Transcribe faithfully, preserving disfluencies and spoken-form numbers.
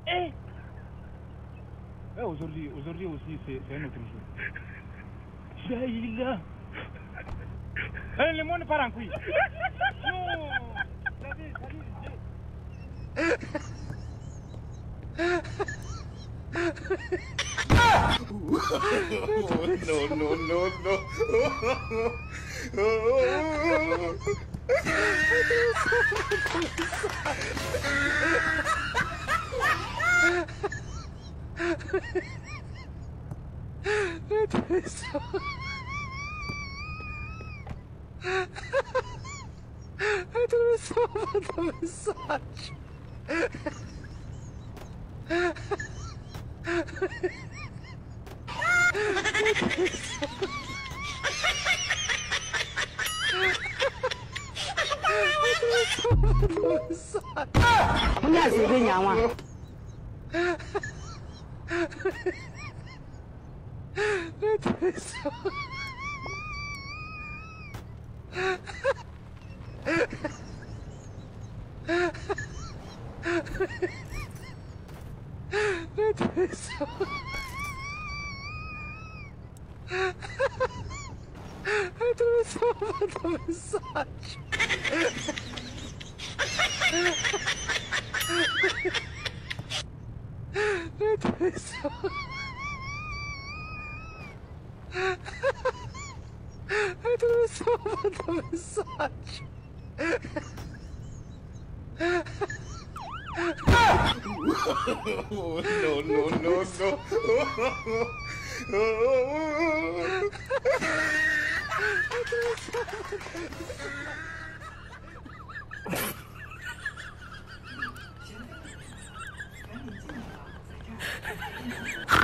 Eh Eh, aujourd'hui, aujourd'hui aussi, c'est un autre jour. Jaïla. Eh, le monde part en couille. Non. Salut, salut. No, no, no, no. Không nhà gì bên nhà mà. Oh, no, no, no, no.